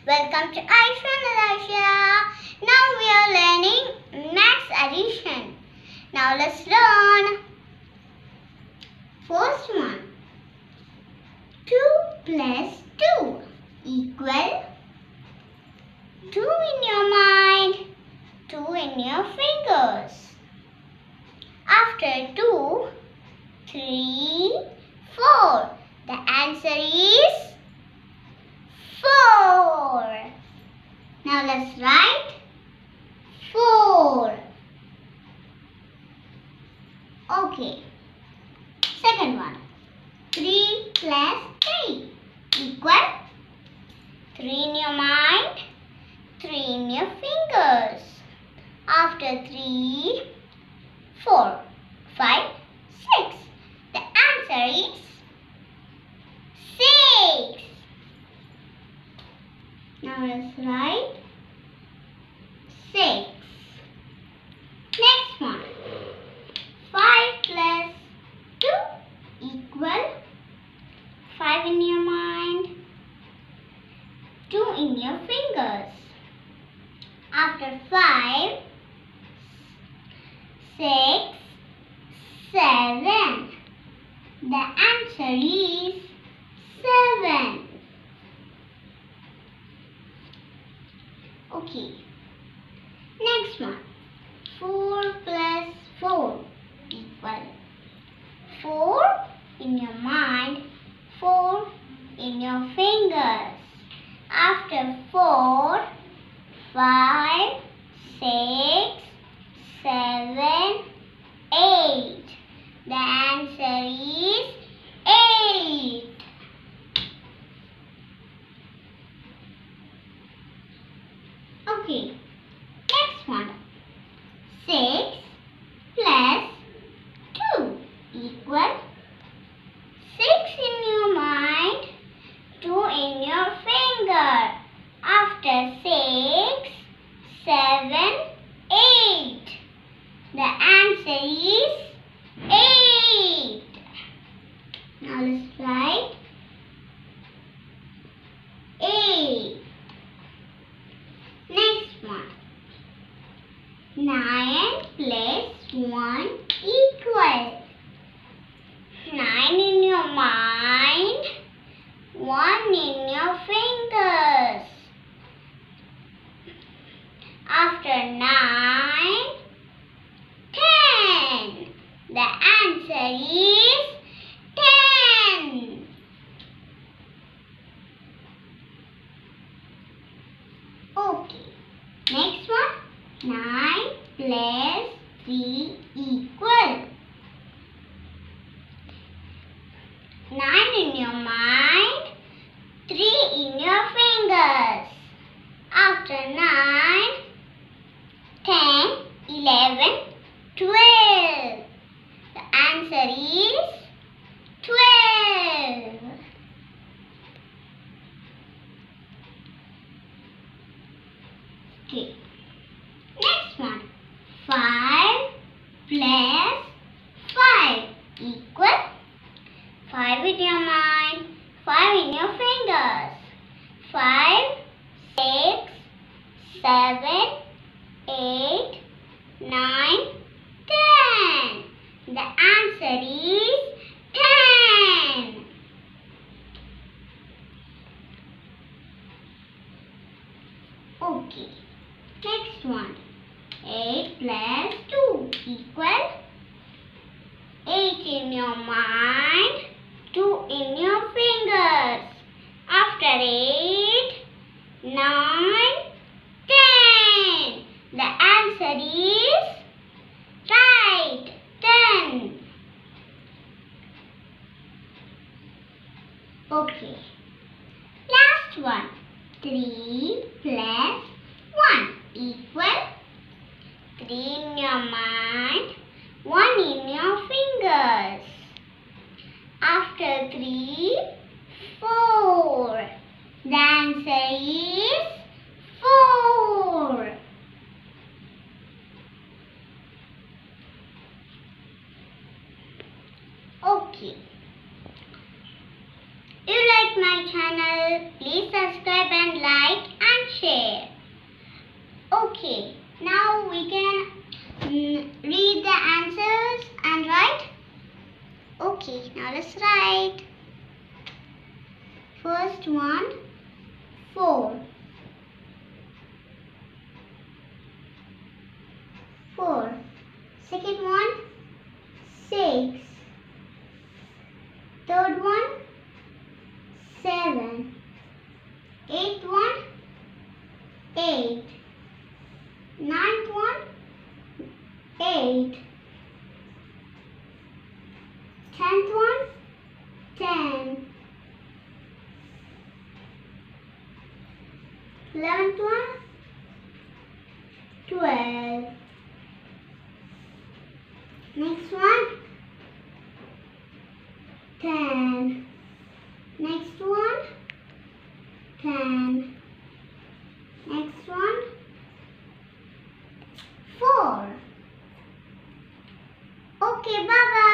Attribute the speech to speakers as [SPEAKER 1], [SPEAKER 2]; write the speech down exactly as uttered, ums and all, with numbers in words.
[SPEAKER 1] Welcome to Aisha Natasha. Now we are learning maths addition. Now let's learn. First one. two plus two equal two in your mind, two in your fingers. After two, three, four. The answer is four. Now let's write four. Okay. Second one. three plus three equal three in your mind, three in your fingers. After three, four, five, six. The answer is six. Now let's write six. Next one. five plus two equal five in your mind, two in your fingers. After five, six, seven. The answer is seven. Okay. Next one. four plus four equal four in your mind, four in your fingers. After four, five, six, seven, eight. The answer is eight. Okay. Next one. six plus two equal six in your mind, two in your finger. After six, seven, eight. The answer is eight. Now let's write eight. Next one. nine plus one equal nine in your mind, one in your fingers. After nine, ten. The answer is ten. Okay. Next one. nine plus three equal nine in your mind, three in your fingers. After nine, ten, eleven, twelve. The answer is twelve. Okay. Next one. five plus five equal five in your mind, five in your fingers. five, six, seven, eight, nine, ten. The answer is ten. Okay. Next one. eight plus two equal eight in your mind, two in your fingers. After eight, nine, ten. The answer is right, ten. Okay. Last one. three plus one equal three in your mind, one in your fingers. After three, four. The answer is four. Okay. If you like my channel, please subscribe and like and share. Okay, now we can mm, read the answers and write. Okay, now let's write. First one, four. Four. Second one, six. Third one, seven. Eighth one, eight. Ninth one, eight. Tenth one, ten. Eleventh one, twelve. Next one, ten. Next one, ten. Next one, four. Okay, bye bye.